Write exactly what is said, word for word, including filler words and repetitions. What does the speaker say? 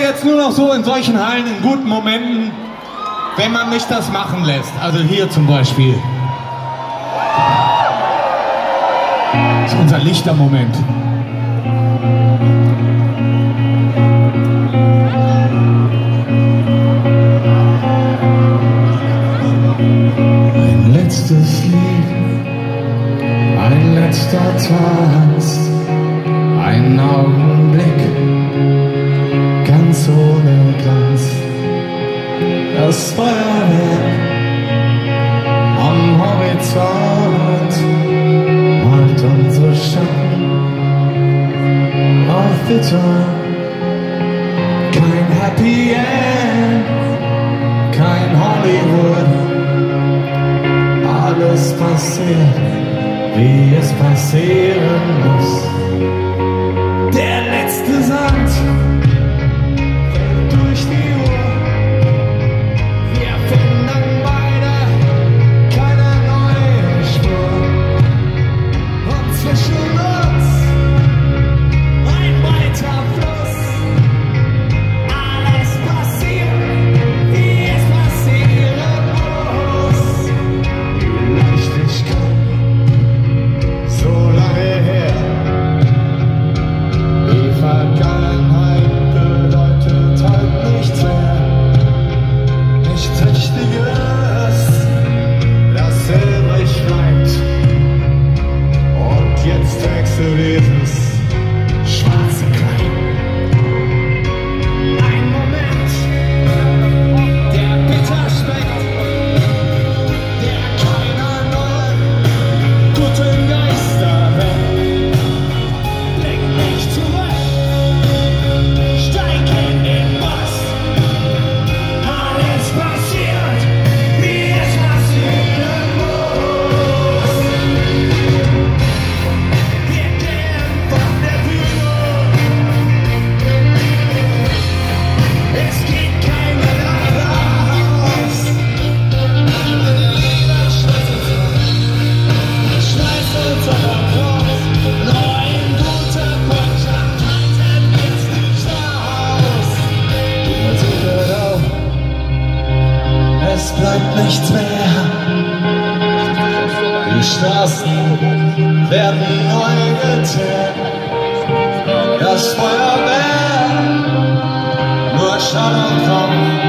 jetzt nur noch so in solchen Hallen, in guten Momenten, wenn man mich das machen lässt. Also hier zum Beispiel. Das ist unser Lichtermoment. Ein letztes Lied, ein letzter Tanz, ein Augenblick, ganz ohne Glanz. Das Feuerwerk am Horizont malt unsere Schatten auf Beton. Kein Happy End, kein Hollywood. Alles passiert, wie es passieren muss. Der letzte Sand fällt durch die Uhr. Wir finden beide keine neue Spur. Und zwischen uns ein weiter Fluss. Alles passiert, wie es passieren muss. Die Leichtigkeit, so lange her. Die Vergangenheit bedeutet halt nichts mehr. Nichts Richtiges, das übrig bleibt. Und jetzt wechselt dieses schwarze Kleid. Ein Moment, der bitter schmeckt, der keiner neuen guten Geister weckt. Blick nicht zurück, steig in den Bus. Alles passiert, wie es passieren muss. Wir gehen von der Bühne, es geht kein geradeaus. Schmeiß uns aber raus, nur ein guter Freundschaft halten jetzt nicht aus. Überzeugt auf, es bleibt nichts mehr. Die Straßen werden neu geteert. Das Feuerwerk, nur Schall und Rauch.